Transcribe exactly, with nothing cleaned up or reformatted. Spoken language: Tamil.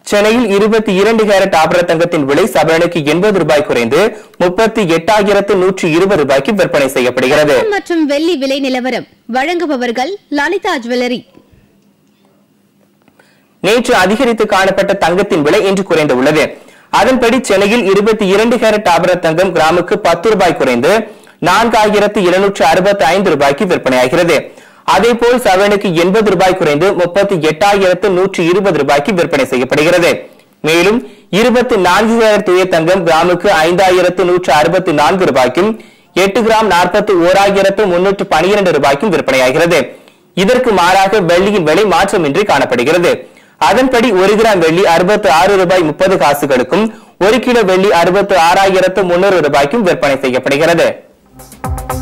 சென்னையில் இருபத்தி இரண்டு கேரட் ஆபரண தங்கத்தின் விலை சவரனுக்கு எண்பது ரூபாய் குறைந்து முப்பத்தி எட்டாயிரத்து நூற்றி இருபது ரூபாய்க்கு விற்பனை செய்யப்படுகிறது. மற்றும் வெள்ளி விலை நிலவரம் வழங்குபவர்கள் லலிதா ஜுவல்லரி. நேற்று அதிகரித்து காணப்பட்ட தங்கத்தின் விலை இன்று குறைந்துள்ளது. அதன்படி சென்னையில் இருபத்தி இரண்டு கேரட் ஆபரண தங்கம் கிராமுக்கு பத்து ரூபாய் குறைந்து நான்காயிரத்து எழுநூற்று அறுபத்தி ஐந்து ரூபாய்க்கு விற்பனையாகிறது. அதேபோல் சவரனுக்கு எண்பது ரூபாய் குறைந்து முப்பத்தி எட்டாயிரத்து நூற்றி இருபது ரூபாய்க்கு விற்பனை செய்யப்படுகிறது. மேலும் இருபத்தி நான்கு கேரட் தூய தங்கம் கிராமுக்கு ஐந்தாயிரத்து நூற்று அறுபத்தி நான்கு ரூபாய்க்கும் எட்டு கிராம் நாற்பத்தி ஓராயிரத்து முன்னூற்று பனிரெண்டு ரூபாய்க்கும் விற்பனையாகிறது. இதற்கு மாறாக வெள்ளியின் விலை மாற்றமின்றி காணப்படுகிறது. அதன்படி ஒரு கிராம் வெள்ளி அறுபத்தி ஆறு ரூபாய் முப்பது காசுகளுக்கும் ஒரு கிலோ வெள்ளி அறுபத்தி ஆறாயிரத்து முன்னூறு ரூபாய்க்கும் விற்பனை செய்யப்படுகிறது.